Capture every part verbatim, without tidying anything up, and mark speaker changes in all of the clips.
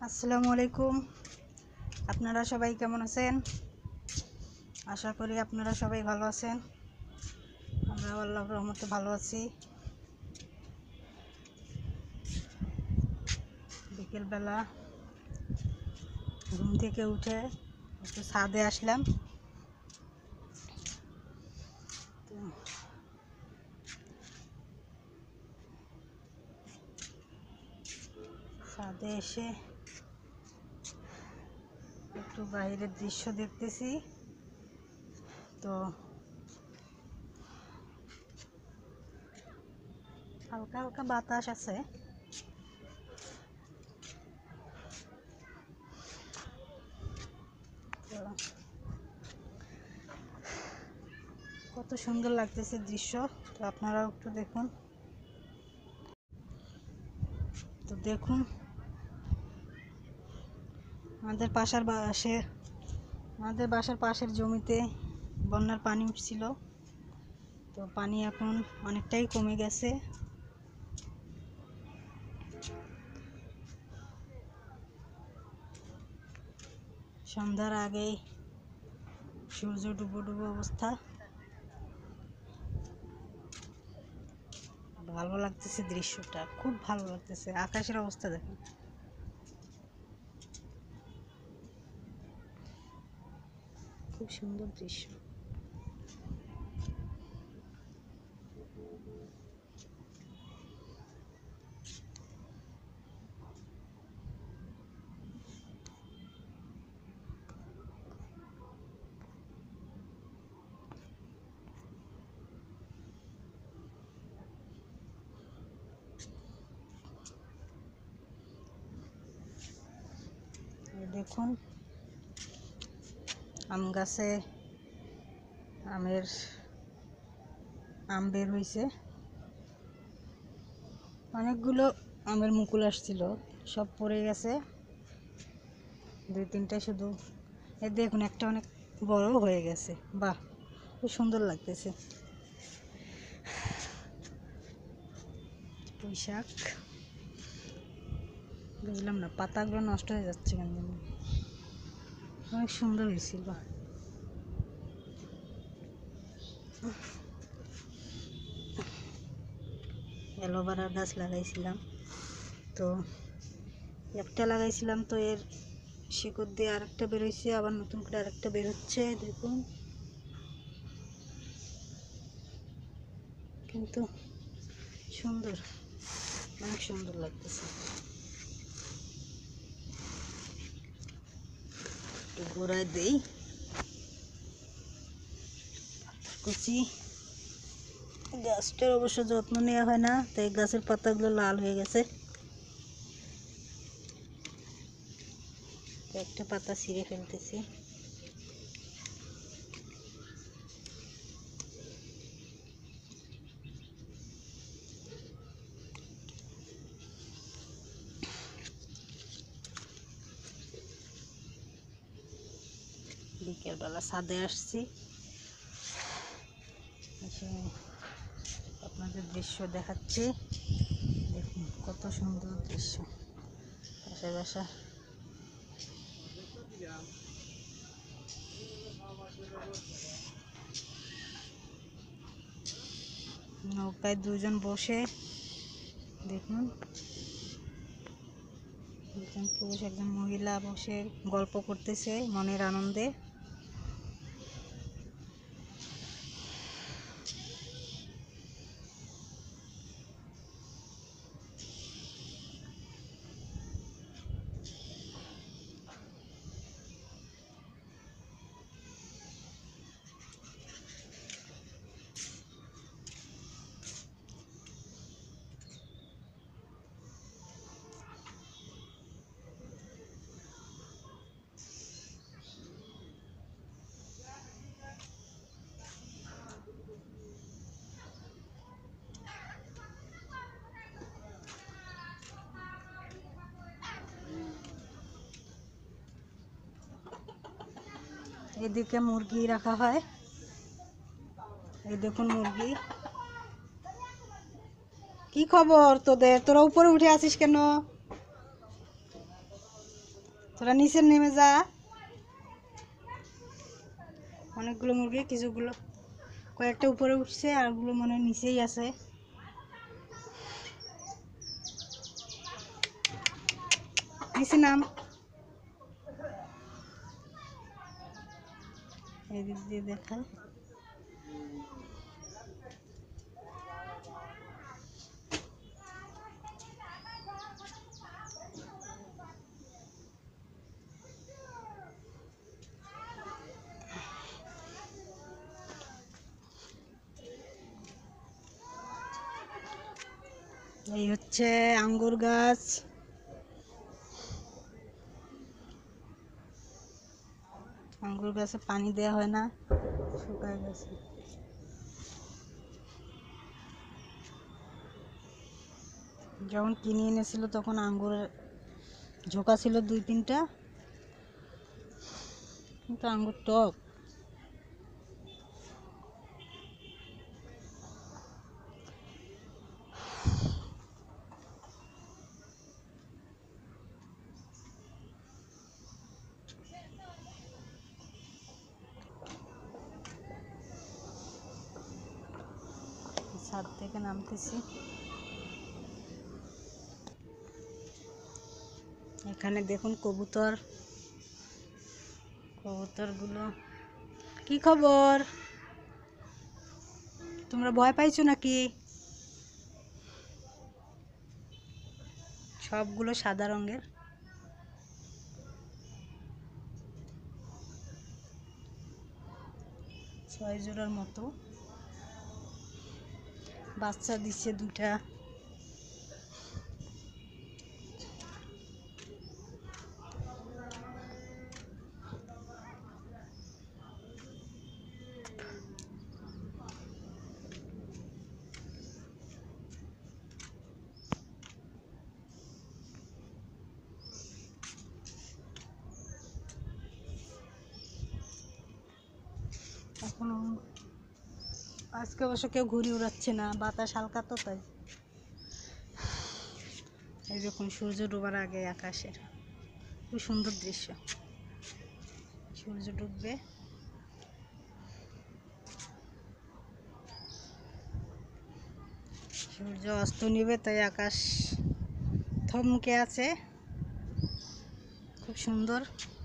Speaker 1: আসসালামু আলাইকুম। আপনারা সবাই কেমন আছেন? আশা করি আপনারা সবাই ভালো আছেন। আমরা আল্লাহর রহমতে ভালো আছি। বিকেলবেলা ঘুম থেকে উঠে একটু ছাদে আসলাম। ছাদে এসে একটু বাইরের দৃশ্য দেখতেছি। তো হালকা হালকা বাতাস আছে। কত সুন্দর লাগতেছে দৃশ্য। তো আপনারাও একটু দেখুন। তো দেখুন আমাদের পাশের বাসে আমাদের বাসার পাশের জমিতে বন্যার পানি উঠছিল। তো পানি এখন অনেকটাই কমে গেছে। সন্ধ্যার আগেই সূর্য ডুবো ডুবো অবস্থা। ভালো লাগতেছে দৃশ্যটা, খুব ভালো লাগতেছে। আকাশের অবস্থা দেখুন, খুব সুন্দর দৃশ্য। দেখুন আম গাছে আমের আম বের হয়েছে। অনেকগুলো আমের মুকুল আসছিল, সব পড়ে গেছে। দুই তিনটা শুধু এ দেখুন, একটা অনেক বড় হয়ে গেছে। বাহ, খুব সুন্দর লাগতেছে। পুঁই শাক, বুঝলাম না পাতাগুলো নষ্ট হয়ে যাচ্ছে কেন? অনেক সুন্দর হয়েছিল। অ্যালোভেরার গাছ লাগাইছিলাম, তো একটা লাগাইছিলাম, তো এর শিকড় দিয়ে আরেকটা বেরোইছে, আবার নতুন করে আরেকটা বেরোচ্ছে। দেখুন, কিন্তু সুন্দর, অনেক সুন্দর লাগতেছে। একটু গোড়ায় দেই কুচি। গাছটার অবশ্য যত্ন নেওয়া হয় না, তাই গাছের পাতাগুলো লাল হয়ে গেছে। একটা পাতা ছিঁড়ে ফেলতেছি। বিকেলবেলা ছাদে আসছি, এসে আপনাদের দৃশ্য দেখাচ্ছি। দেখুন কত সুন্দর দৃশ্য। পাশে বাসা নৌকায় দুজন বসে, দেখুন একজন পুরুষ একজন মহিলা বসে গল্প করতেছে মনের আনন্দে। এদিকে মুরগি রাখা হয়, এই দেখুন মুরগি। কি খবর তোদের? তোরা উপরে উঠে আসিস কেন? তোরা নিচে নেমে যা। অনেকগুলো মুরগি, কিছুগুলো কয়েকটা উপরে উঠছে, আরগুলো মনে হয় নিচেই আছে। নিচে নাম। এদিক দিয়ে দেখা। এই হচ্ছে আঙ্গুর গাছ। আঙ্গুর গাছে পানি দেওয়া হয় না, শুকায় গেছে। যখন কিনে এনেছিল তখন আঙ্গুরের ঝোঁকা ছিল দুই তিনটা, কিন্তু আঙ্গুর টক। ছাদ থেকে নামতেছি। এখানে দেখুন কবুতর, কবুতরগুলো। কি খবর, তোমরা ভয় পাইছো নাকি? সবগুলো সাদা রঙের। ছয় জোড়ার মতো বাচ্চা দিচ্ছে দুটা। এখন আজকে অবশ্য কেউ ঘুড়ি উড়াচ্ছে না, বাতাস হালকা তো, তাই। এই যখন সূর্য ডোবার আগে আকাশের খুব সুন্দর দৃশ্য। সূর্য ডুববে, সূর্য অস্ত নিবে, তাই আকাশ থমকে আছে, খুব সুন্দর।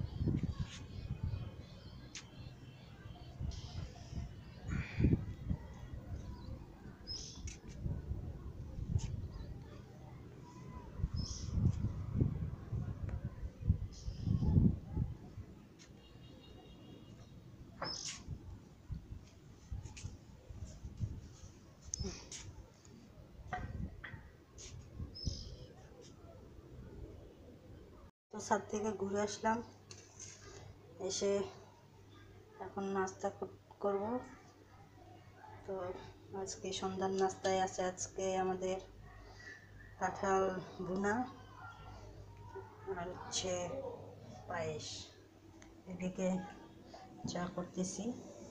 Speaker 1: তো ছাদ থেকে ঘুরে আসলাম, এসে এখন নাস্তা করব। তো আজকে সন্ধ্যার নাস্তায় আছে আজকে আমাদের কাঁঠাল ভুনা আর হচ্ছে পায়েস। এদিকে চা করতেছি।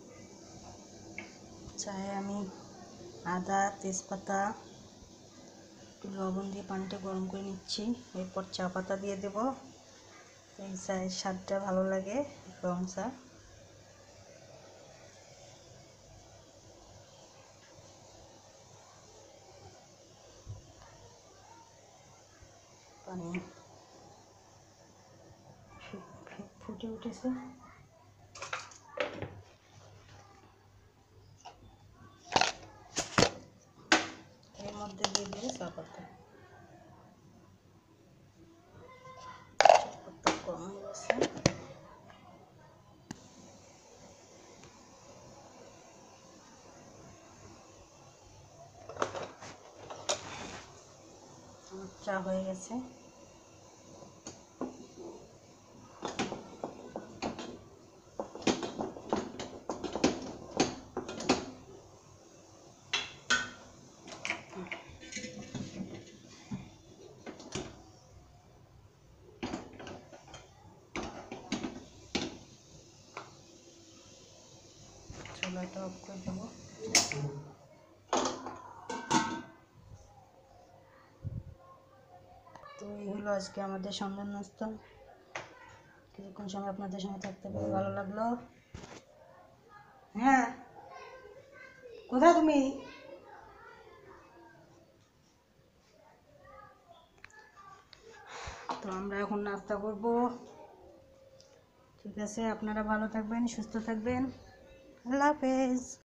Speaker 1: চায়ে আমি আদা, তেজপাতা, একটু লবণ দিয়ে পানিটা গরম করে নিচ্ছি। এরপর চা পাতা দিয়ে দেব। এই চায়ের স্বাদটা ভালো লাগে, রং চা। পানি ফুটে উঠেছে। এর মধ্যে দিয়ে দেবো চা পাতা। চা পাতা কম হয়ে গেছে। চা হয়ে গেছে। চুলাটা অফ করে দেবো। তো এই হলো আজকে আমাদের সন্ধ্যার নাস্তা। কিছুক্ষণ সময় আপনাদের সঙ্গে থাকতে পেরে ভালো লাগলো। হ্যাঁ, কোথায় তুমি? তো আমরা এখন নাস্তা করব। ঠিক আছে, আপনারা ভালো থাকবেন, সুস্থ থাকবেন। আল্লাহ হাফেজ।